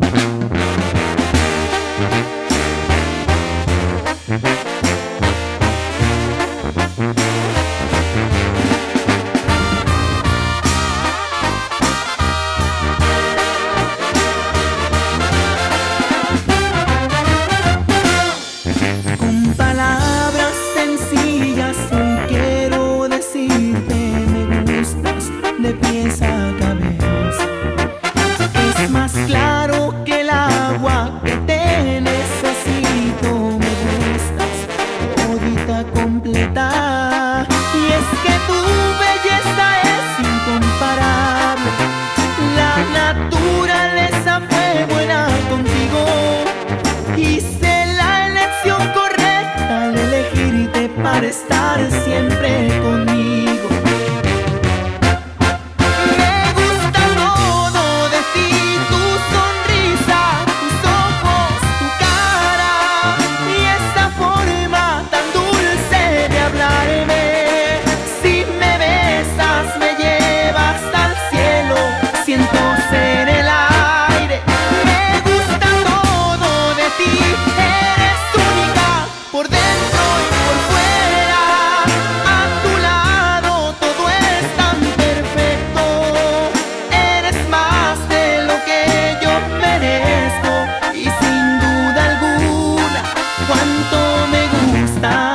Con palabras sencillas hoy quiero decirte: me gustas de pies a cabeza. Es más claro que el agua que te necesito. Me gustas todita completa. Y es que tu belleza es incomparable. La naturaleza fue buena contigo. Hice la elección correcta al elegirte para estar siempre conmigo. Me gusta todo de ti, tu sonrisa, tus ojos, tu cara y esa forma tan dulce de hablarme. Si me besas me llevas al cielo, siento ser el aire. Me gusta todo de ti, eres única por dentro y por fuera. A tu lado todo es tan perfecto. Eres más de lo que yo merezco y sin duda alguna cuánto me gusta.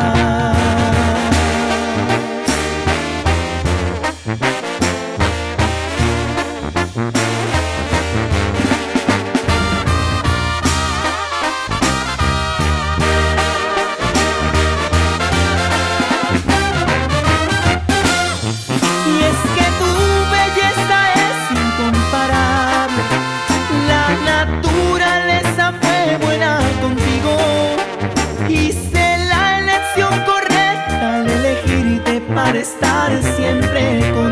Y es que tu belleza es incomparable. La naturaleza fue buena contigo. Hice la elección correcta al elegirte para estar siempre contigo.